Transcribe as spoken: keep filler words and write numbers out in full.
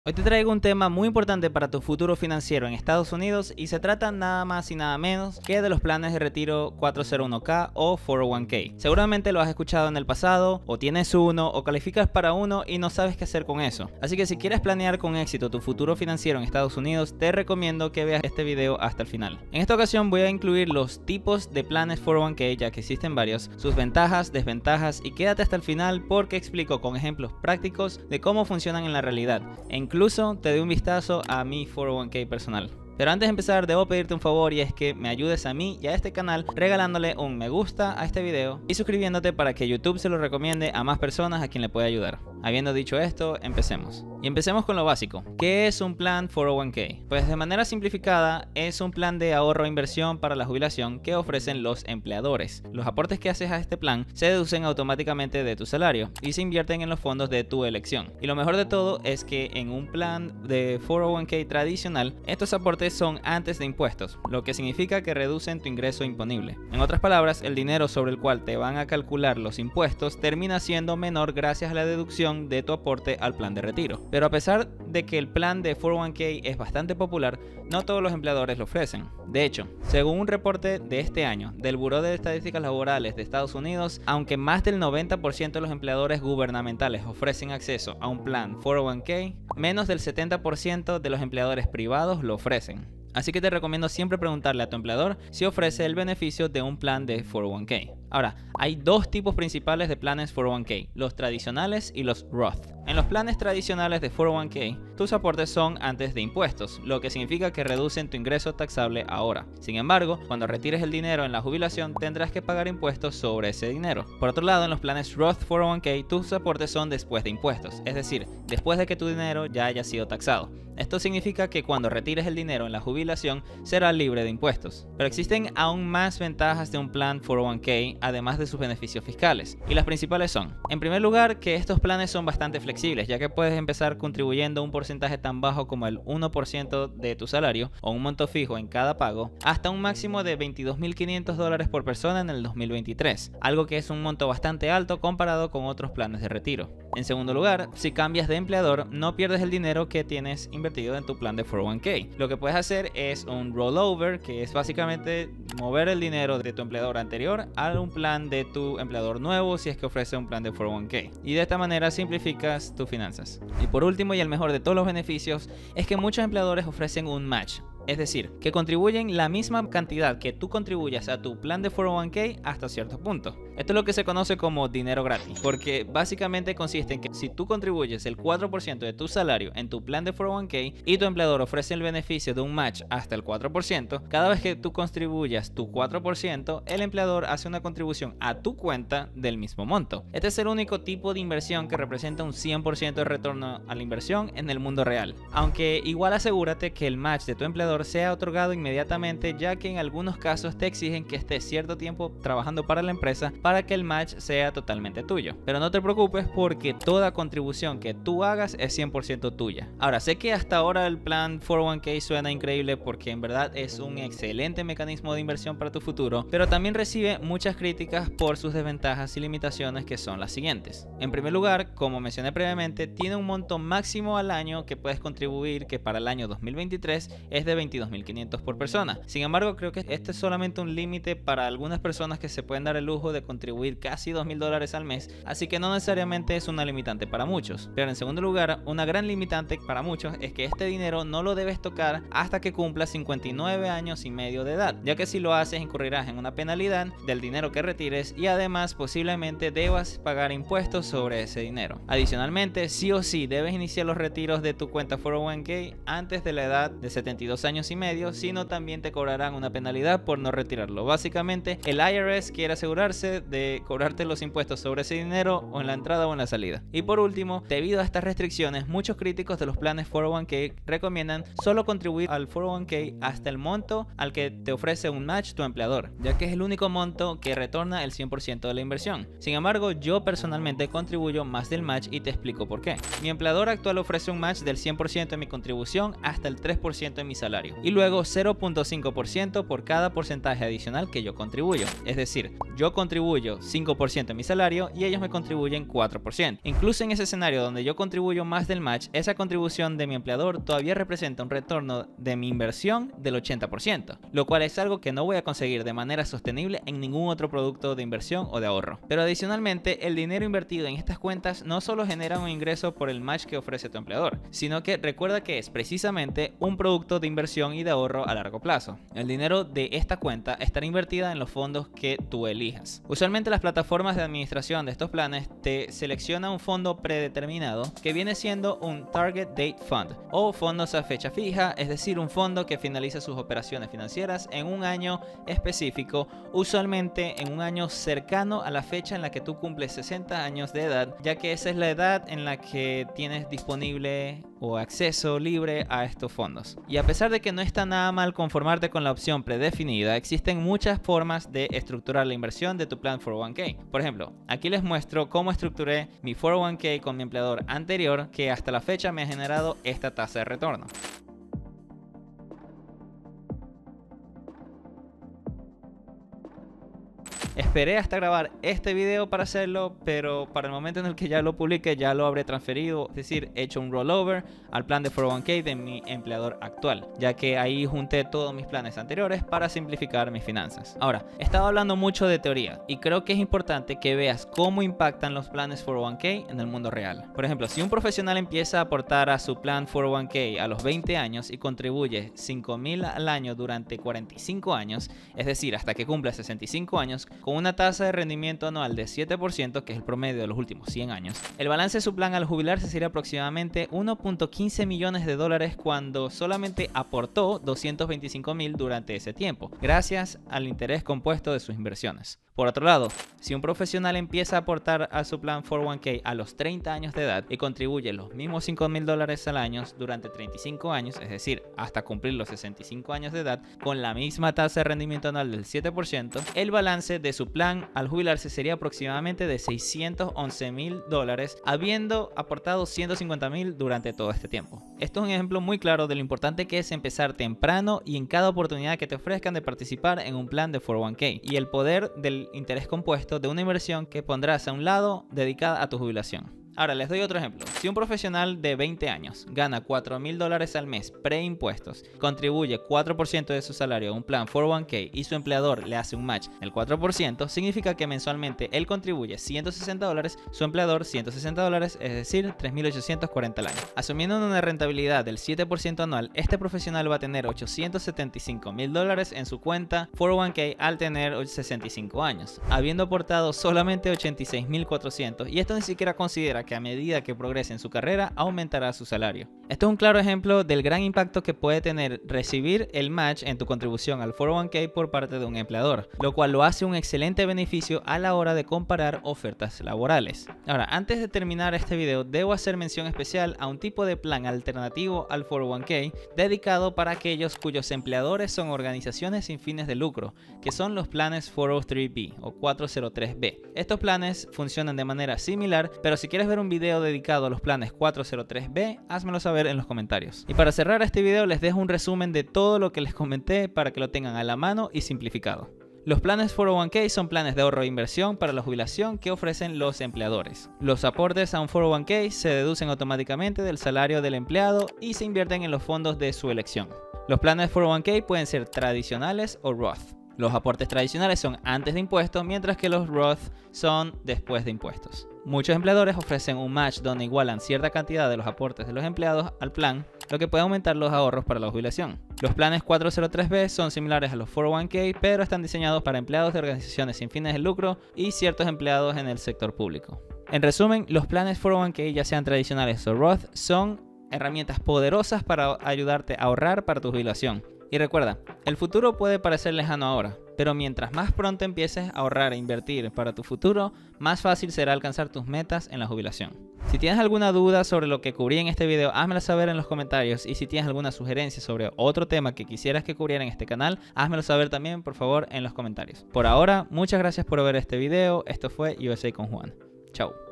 Hoy te traigo un tema muy importante para tu futuro financiero en Estados Unidos y se trata nada más y nada menos que de los planes de retiro cuatrocientos uno K o cuatrocientos uno K. Seguramente lo has escuchado en el pasado, o tienes uno, o calificas para uno y no sabes qué hacer con eso. Así que si quieres planear con éxito tu futuro financiero en Estados Unidos, te recomiendo que veas este video hasta el final. En esta ocasión voy a incluir los tipos de planes cuatrocientos uno K, ya que existen varios, sus ventajas, desventajas, y quédate hasta el final porque explico con ejemplos prácticos de cómo funcionan en la realidad. En Incluso te doy un vistazo a mi cuatrocientos uno K personal. Pero antes de empezar debo pedirte un favor, y es que me ayudes a mí y a este canal regalándole un me gusta a este video y suscribiéndote para que YouTube se lo recomiende a más personas a quien le pueda ayudar. Habiendo dicho esto, empecemos. Y empecemos con lo básico. ¿Qué es un plan cuatrocientos uno K? Pues de manera simplificada es un plan de ahorro e inversión para la jubilación que ofrecen los empleadores. Los aportes que haces a este plan se deducen automáticamente de tu salario y se invierten en los fondos de tu elección. Y lo mejor de todo es que en un plan de cuatrocientos uno K tradicional, estos aportes son antes de impuestos, lo que significa que reducen tu ingreso imponible. En otras palabras, el dinero sobre el cual te van a calcular los impuestos termina siendo menor gracias a la deducción de tu aporte al plan de retiro. Pero a pesar de que el plan de cuatrocientos uno K es bastante popular, no todos los empleadores lo ofrecen. De hecho, según un reporte de este año del Buró de Estadísticas Laborales de Estados Unidos, aunque más del noventa por ciento de los empleadores gubernamentales ofrecen acceso a un plan cuatrocientos uno K, menos del setenta por ciento de los empleadores privados lo ofrecen. Así que te recomiendo siempre preguntarle a tu empleador si ofrece el beneficio de un plan de cuatrocientos uno K. Ahora, hay dos tipos principales de planes cuatrocientos uno K, los tradicionales y los Roth. En los planes tradicionales de cuatrocientos uno K, tus aportes son antes de impuestos, lo que significa que reducen tu ingreso taxable ahora. Sin embargo, cuando retires el dinero en la jubilación, tendrás que pagar impuestos sobre ese dinero. Por otro lado, en los planes Roth cuatrocientos uno K, tus aportes son después de impuestos, es decir, después de que tu dinero ya haya sido taxado. Esto significa que cuando retires el dinero en la jubilación, será libre de impuestos. Pero existen aún más ventajas de un plan cuatrocientos uno K, además de sus beneficios fiscales. Y las principales son, en primer lugar, que estos planes son bastante flexibles, ya que puedes empezar contribuyendo un porcentaje tan bajo como el uno por ciento de tu salario, o un monto fijo en cada pago, hasta un máximo de veintidós mil quinientos dólares por persona en el dos mil veintitrés, algo que es un monto bastante alto comparado con otros planes de retiro. En segundo lugar, si cambias de empleador, no pierdes el dinero que tienes invertido en tu plan de cuatrocientos uno K. Lo que puedes hacer es un rollover, que es básicamente mover el dinero de tu empleador anterior a un plan de tu empleador nuevo si es que ofrece un plan de cuatrocientos uno K. Y de esta manera simplificas tus finanzas. Y por último, y el mejor de todos los beneficios, es que muchos empleadores ofrecen un match. Es decir, que contribuyen la misma cantidad que tú contribuyas a tu plan de cuatrocientos uno K hasta cierto punto. Esto es lo que se conoce como dinero gratis, porque básicamente consiste en que si tú contribuyes el cuatro por ciento de tu salario en tu plan de cuatrocientos uno K y tu empleador ofrece el beneficio de un match hasta el cuatro por ciento, cada vez que tú contribuyas tu cuatro por ciento, el empleador hace una contribución a tu cuenta del mismo monto. Este es el único tipo de inversión que representa un cien por ciento de retorno a la inversión en el mundo real. Aunque igual asegúrate que el match de tu empleador sea otorgado inmediatamente, ya que en algunos casos te exigen que estés cierto tiempo trabajando para la empresa para que el match sea totalmente tuyo. Pero no te preocupes, porque toda contribución que tú hagas es cien por ciento tuya. Ahora, sé que hasta ahora el plan cuatrocientos uno K suena increíble porque en verdad es un excelente mecanismo de inversión para tu futuro, pero también recibe muchas críticas por sus desventajas y limitaciones, que son las siguientes. En primer lugar, como mencioné previamente, tiene un monto máximo al año que puedes contribuir, que para el año dos mil veintitrés es de veintidós mil quinientos por persona. Sin embargo, creo que este es solamente un límite para algunas personas que se pueden dar el lujo de contribuir casi dos mil dólares al mes, así que no necesariamente es una limitante para muchos. Pero en segundo lugar, una gran limitante para muchos es que este dinero no lo debes tocar hasta que cumplas cincuenta y nueve años y medio de edad, ya que si lo haces incurrirás en una penalidad del dinero que retires y además posiblemente debas pagar impuestos sobre ese dinero. Adicionalmente, sí o sí debes iniciar los retiros de tu cuenta cuatrocientos uno K antes de la edad de setenta y dos años y medio, sino también te cobrarán una penalidad por no retirarlo. Básicamente, el I R S quiere asegurarse de cobrarte los impuestos sobre ese dinero o en la entrada o en la salida. Y por último, debido a estas restricciones, muchos críticos de los planes cuatrocientos uno K recomiendan solo contribuir al cuatrocientos uno K hasta el monto al que te ofrece un match tu empleador, ya que es el único monto que retorna el cien por ciento de la inversión. Sin embargo, yo personalmente contribuyo más del match y te explico por qué. Mi empleador actual ofrece un match del cien por ciento de mi contribución hasta el tres por ciento de mi salario, y luego cero punto cinco por ciento por cada porcentaje adicional que yo contribuyo. Es decir, yo contribuyo contribuyo cinco por ciento de mi salario y ellos me contribuyen cuatro por ciento. Incluso en ese escenario donde yo contribuyo más del match, esa contribución de mi empleador todavía representa un retorno de mi inversión del ochenta por ciento, lo cual es algo que no voy a conseguir de manera sostenible en ningún otro producto de inversión o de ahorro. Pero adicionalmente, el dinero invertido en estas cuentas no solo genera un ingreso por el match que ofrece tu empleador, sino que recuerda que es precisamente un producto de inversión y de ahorro a largo plazo. El dinero de esta cuenta estará invertida en los fondos que tú elijas. Usualmente las plataformas de administración de estos planes te seleccionan un fondo predeterminado que viene siendo un Target Date Fund o fondos a fecha fija, es decir, un fondo que finaliza sus operaciones financieras en un año específico, usualmente en un año cercano a la fecha en la que tú cumples sesenta años de edad, ya que esa es la edad en la que tienes disponible o acceso libre a estos fondos. Y a pesar de que no está nada mal conformarte con la opción predefinida, existen muchas formas de estructurar la inversión de tu plan cuatro oh uno k. Por ejemplo, aquí les muestro cómo estructuré mi cuatro oh uno k con mi empleador anterior, que hasta la fecha me ha generado esta tasa de retorno. Esperé hasta grabar este video para hacerlo, pero para el momento en el que ya lo publique ya lo habré transferido, es decir, he hecho un rollover al plan de cuatro oh uno k de mi empleador actual, ya que ahí junté todos mis planes anteriores para simplificar mis finanzas. Ahora, he estado hablando mucho de teoría y creo que es importante que veas cómo impactan los planes cuatro oh uno k en el mundo real. Por ejemplo, si un profesional empieza a aportar a su plan cuatro oh uno k a los veinte años y contribuye cinco mil al año durante cuarenta y cinco años, es decir, hasta que cumpla sesenta y cinco años, con una tasa de rendimiento anual de siete por ciento, que es el promedio de los últimos cien años, el balance de su plan al jubilarse sería aproximadamente uno punto quince millones de dólares cuando solamente aportó doscientos veinticinco mil durante ese tiempo, gracias al interés compuesto de sus inversiones. Por otro lado, si un profesional empieza a aportar a su plan cuatro oh uno k a los treinta años de edad y contribuye los mismos cinco mil dólares al año durante treinta y cinco años, es decir, hasta cumplir los sesenta y cinco años de edad, con la misma tasa de rendimiento anual del siete por ciento, el balance de su plan al jubilarse sería aproximadamente de seiscientos once mil dólares, habiendo aportado ciento cincuenta mil durante todo este tiempo. Esto es un ejemplo muy claro de lo importante que es empezar temprano y en cada oportunidad que te ofrezcan de participar en un plan de cuatro oh uno k, y el poder del interés compuesto de una inversión que pondrás a un lado dedicada a tu jubilación. Ahora les doy otro ejemplo. Si un profesional de veinte años gana cuatro mil dólares al mes preimpuestos, contribuye cuatro por ciento de su salario a un plan cuatro oh uno k y su empleador le hace un match del cuatro por ciento, significa que mensualmente él contribuye ciento sesenta dólares, su empleador ciento sesenta dólares, es decir, tres mil ochocientos cuarenta al año. Asumiendo una rentabilidad del siete por ciento anual, este profesional va a tener ochocientos setenta y cinco mil dólares en su cuenta cuatro oh uno k al tener sesenta y cinco años, habiendo aportado solamente ochenta y seis mil cuatrocientos, y esto ni siquiera considera que a medida que progrese en su carrera aumentará su salario. Esto es un claro ejemplo del gran impacto que puede tener recibir el match en tu contribución al cuatro oh uno k por parte de un empleador, lo cual lo hace un excelente beneficio a la hora de comparar ofertas laborales. Ahora, antes de terminar este video, debo hacer mención especial a un tipo de plan alternativo al cuatro oh uno k dedicado para aquellos cuyos empleadores son organizaciones sin fines de lucro, que son los planes cuatro oh tres b o cuatro oh tres b. Estos planes funcionan de manera similar, pero si quieres ver un video dedicado a los planes cuatro oh tres b, házmelo saber en los comentarios. Y para cerrar este video les dejo un resumen de todo lo que les comenté para que lo tengan a la mano y simplificado. Los planes cuatro oh uno k son planes de ahorro e inversión para la jubilación que ofrecen los empleadores. Los aportes a un cuatro oh uno k se deducen automáticamente del salario del empleado y se invierten en los fondos de su elección. Los planes cuatro oh uno k pueden ser tradicionales o Roth. Los aportes tradicionales son antes de impuestos, mientras que los Roth son después de impuestos. Muchos empleadores ofrecen un match donde igualan cierta cantidad de los aportes de los empleados al plan, lo que puede aumentar los ahorros para la jubilación. Los planes cuatro oh tres b son similares a los cuatro oh uno k, pero están diseñados para empleados de organizaciones sin fines de lucro y ciertos empleados en el sector público. En resumen, los planes cuatro oh uno k, ya sean tradicionales o Roth, son herramientas poderosas para ayudarte a ahorrar para tu jubilación. Y recuerda, el futuro puede parecer lejano ahora, pero mientras más pronto empieces a ahorrar e invertir para tu futuro, más fácil será alcanzar tus metas en la jubilación. Si tienes alguna duda sobre lo que cubrí en este video, házmelo saber en los comentarios, y si tienes alguna sugerencia sobre otro tema que quisieras que cubriera en este canal, házmelo saber también, por favor, en los comentarios. Por ahora, muchas gracias por ver este video. Esto fue U S A con Juan. Chao.